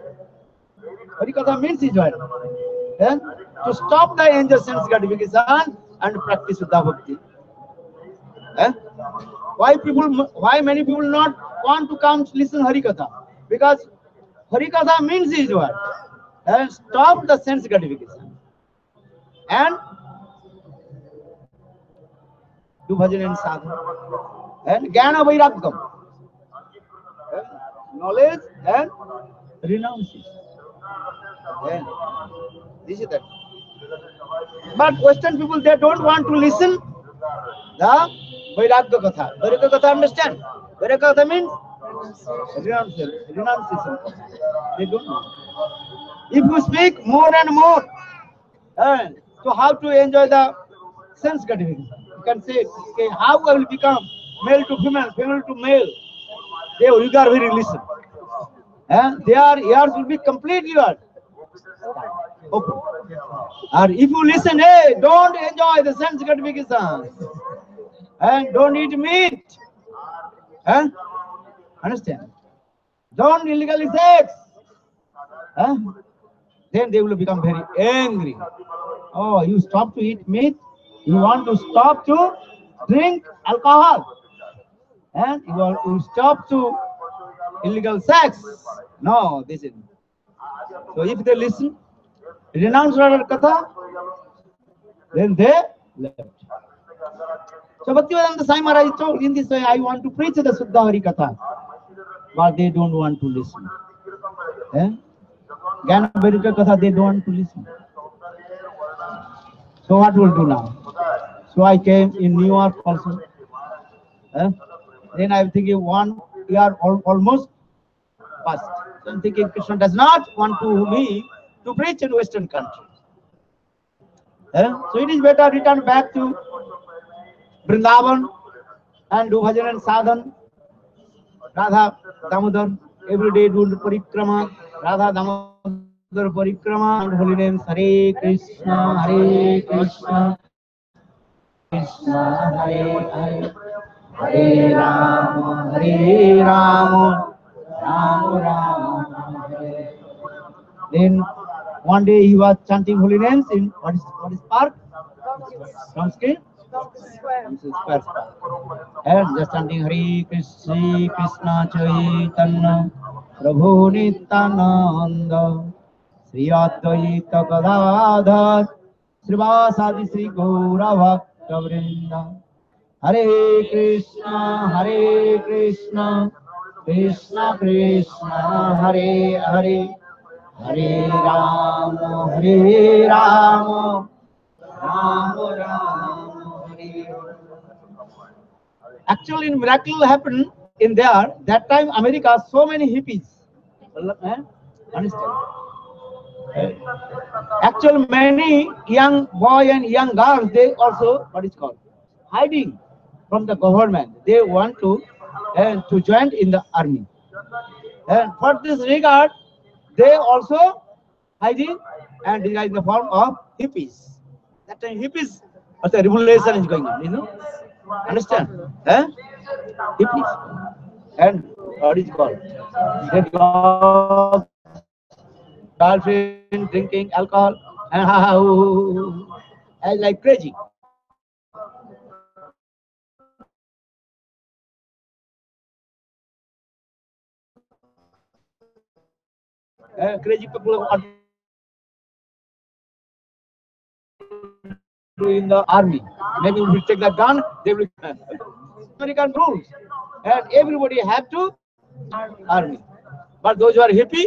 is what? To stop the angel sense gratification and practice Shuddha Bhakti. Why many people not want to come to listen Hari Katha? Because Hari Katha means is what? Stop the sense gratification and do bhajan and sadhana and jnana vairagyam, knowledge and renunciation. This is that. But Western people, they don't want to listen the Vairagya Katha. Vairagya Katha, understand? Vairagya Katha means renunciation. They don't know. If you speak more and more, so how to enjoy the sense gratification? You can say, okay, how I will become male to female, female to male. They will very listen. And their ears will be completely what? Open. And if you listen, hey, don't enjoy the sense gratification. And don't eat meat. Huh? Understand? Don't illegally sex. Huh? Then they will become very angry. Oh, you stop to eat meat? You want to stop to drink alcohol? And you stop to illegal sex? No, this is. So if they listen, renounce Radha Katha, then they left. So Bhaktivedanta Swami Maharaj told in this way, I want to preach the Suddha Hari Katha, but they don't want to listen. Eh? Jnana Bharita Katha, they don't want to listen. So what will do now? So I came in New York also. Eh? Then I'm thinking 1 year almost passed. So I'm thinking Krishna does not want me to preach in Western countries. So it is better return back to Vrindavan and do bhajan and sadhan. Radha Damodar, every day do parikrama, Radha Damodar parikrama and holy names Hare Krishna, Hare Krishna, Krishna Hare Hare, Hare Rama, Hare Rama, Rama Rama Hare. Then one day he was chanting holy names in what is park? Ramsky? Square. And just chanting Hare Krishna, Krishna Chaitanya, Prabhu Nityananda, Sri Advaita Gadadhar, Srivasadi Sri Gaura Bhakta Vrinda. Hare Krishna, Krishna Krishna, Hare Hare, Hare Rama, Rama Rama, Hare. Actually, miracle happened in there. That time, America, so many hippies. Understand? Actually, many young boy and young girls, they also, what is called, hiding from the government. They want to join in the army. And for this regard, they also hiding and they are in the form of hippies. That time hippies, also revolution is going on, you know. Understand? Hippies. And what is called? They love girlfriend, drinking alcohol, and like crazy. Crazy people are in the army. Maybe we will take the gun, they will American rules. And everybody have to army. But those who are hippie,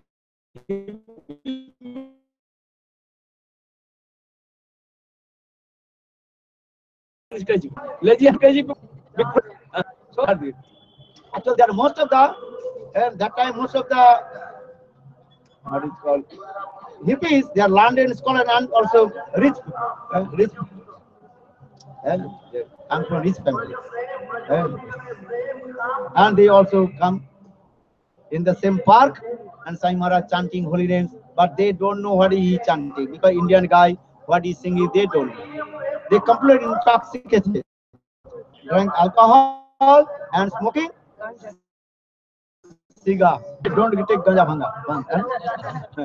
crazy. Lazy and crazy people. So actually there are most of the that time most of the what is called hippies, they are learned scholar and also rich rich and they come from rich family. And they also come in the same park and Sai Maharaj chanting holy names, but they don't know what he is chanting because Indian guy, what he is singing, they don't know. They completely intoxicated, drank alcohol and smoking cigar. They don't take ganja bhanga.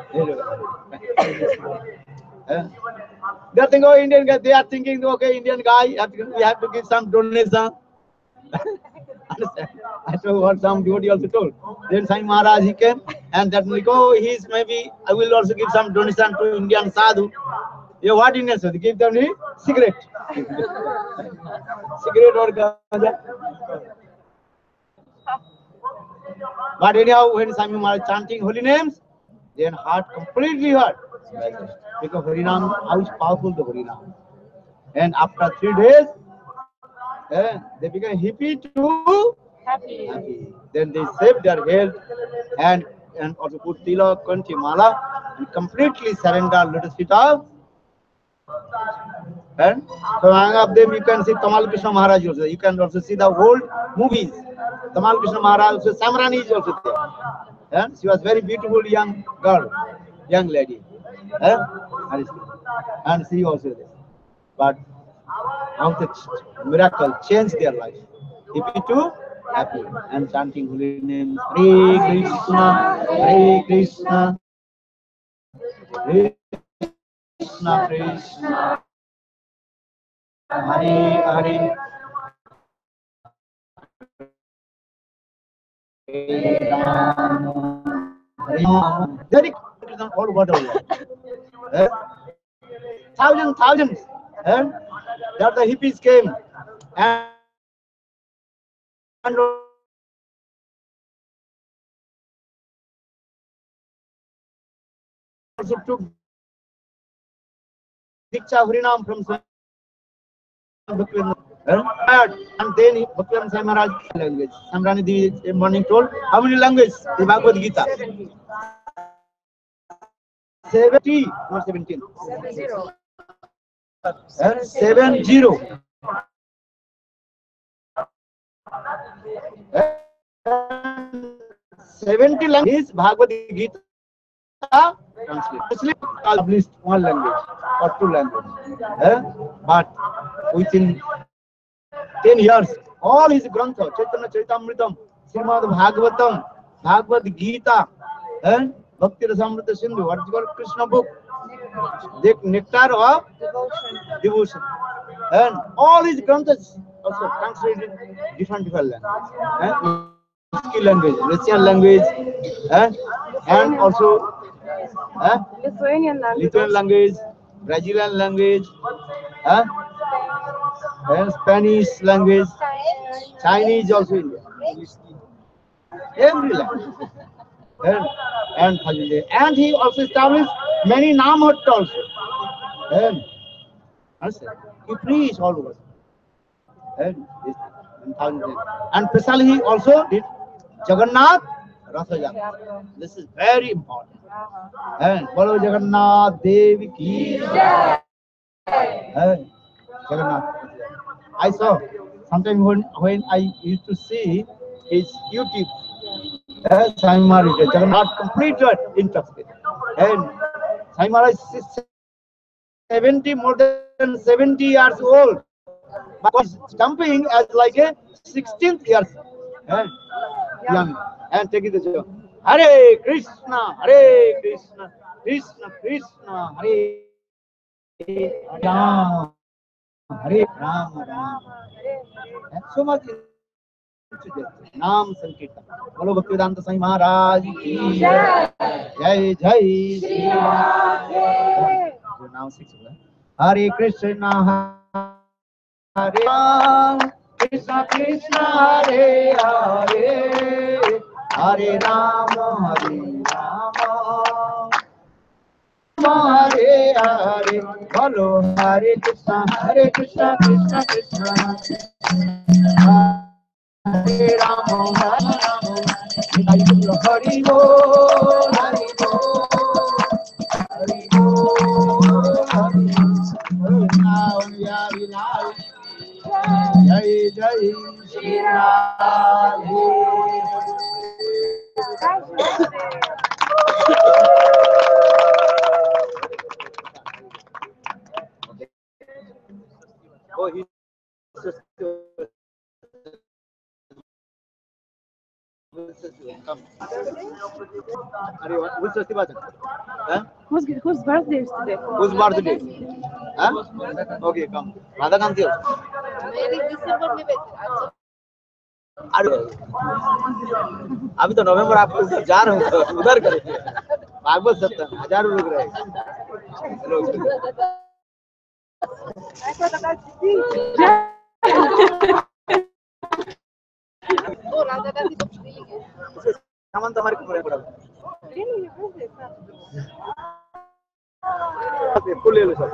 They think, oh, Indian guy, they are thinking, okay, Indian guy, we have to give some donation. Understand? I told what some devotee also told. Then Sai Maharaj, he came and that like, oh, he's maybe, I will also give some donation to Indian sadhu. Yeah, what Indian sadhu? Give them the cigarette. Cigarette or ganja. But anyhow, when Sai Maharaj chanting holy names, their heart completely hurt. Because Harinam, how is powerful the Harinam. And after 3 days, they became hippie to happy. Then they saved their health and also put tilak, kanthi, mala, and completely surrender lotus feet of. And so among of them you can see Tamal Krishna Maharaj also. You can also see the old movies. Tamal Krishna Maharaj also, Samrani is also there. And she was very beautiful young girl, young lady. Eh? And she also there. But how the miracle changed their life. Happy to happy and chanting holy names. Hare Krishna, Hare Krishna, Krishna Krishna, Hare Hare, very all over the world. Eh? Thousands. And that the hippies came and also took Diksha Harinam from Swami Bhaktivinoda. And then Bhaktivinoda Swami Maharaj language. Samrani Devi morning told how many languages? The Bhagavad Gita. 70, not 17. 70. 70 languages Bhagavad Gita translate at least one language or two languages. But within 10 years, all his grantha, Chaitanya Charitamritam, Srimad Bhagavatam, Bhagavad Gita, and Bhakti Rasamrita Sindhu, what is called Krishna book, the nectar of devotion. And all his granthas also translated different languages. Skill language, Russian language, and also Lithuanian language, Brazilian language, and Spanish language, Chinese also in there. Every language. And he also established many Namhat also. And he preached all over. And especially he also did Jagannath Ratha Yatra. This is very important. And Bolo Jagannath Devi ki Jai. Jagannath. I saw sometimes when I used to see his YouTube, Sai Maharaj, Jagannath completed intoxicated. And Sai Maharaj is 70, more than 70 years old. But he's jumping as like a 16th years young. And taking the job. Hare Krishna, Krishna Krishna, Hare Ram, Hare Ram. So much Naam Sankirtan. Bolo Bhaktivedanta Swami Maharaj ki Jai. Jai Jai Shri Radhe. Now 6. Hare Krishna, Hare Ram, Krishna Krishna, Hare Hare, Hare Rama, Hare Hare, Bolo Hare Krishna, Krishna Krishna, Hare Rama, Hari Bol, Hari Bol, Hari Bol, Hari Bol, Jai Jai Shri Radhe. Oh, he's just come. Which festival? Whose birthday is today? Whose birthday? Okay, come. Radha Kanti. अरे अभी तो नवंबर आप जा रहे हो उधर करेंगे भागवत सप्ताह हजारों लोग रहेंगे सामान तो हमारे को पड़ा फुल ले लो sir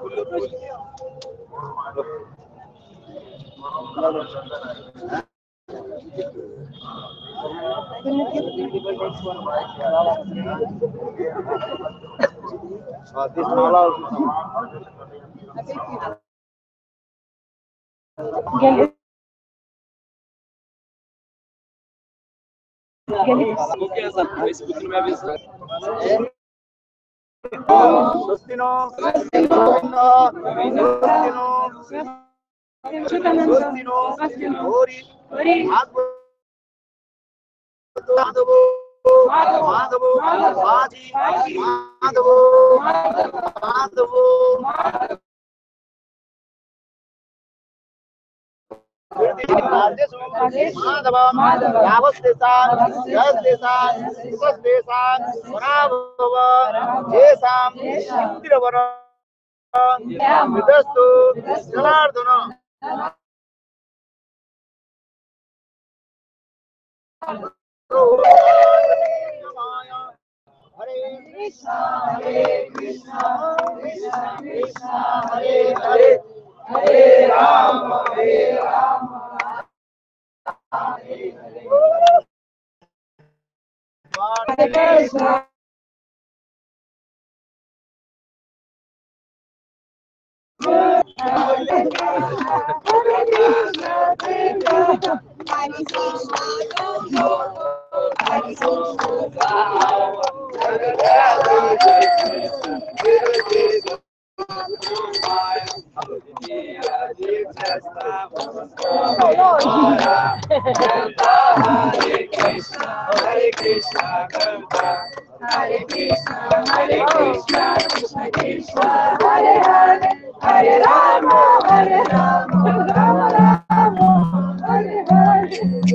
this mala Swastino, Swastino, Swastino, Hori, Madhavo, Madhavo, Madhi, Madhavo, Madhavo, Madhava, Yavasdesan, Yasdesan, Sukasdesan, Manavava, Jesam, Indiravara, Vidastu, Janardana. Hare Krishna, Hare Krishna, Krishna Krishna, Hare Hare, Hare Rama, Hare Rama, Hare Krishna. Hare Krishna, Hare Krishna, Krishna Krishna, Hare Hare, Hare Rama, Rama Rama, Hare Hare.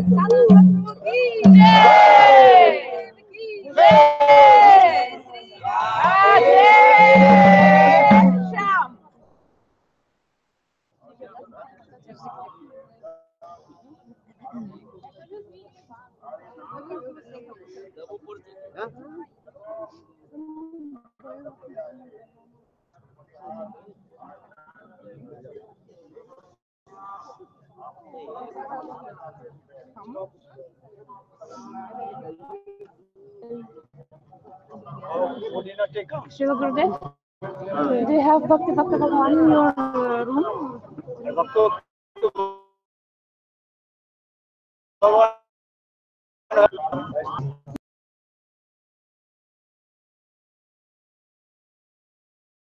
Shiva Gurudev, do you have Bhakti Bhakti Bhagavan in your room? Bhagavan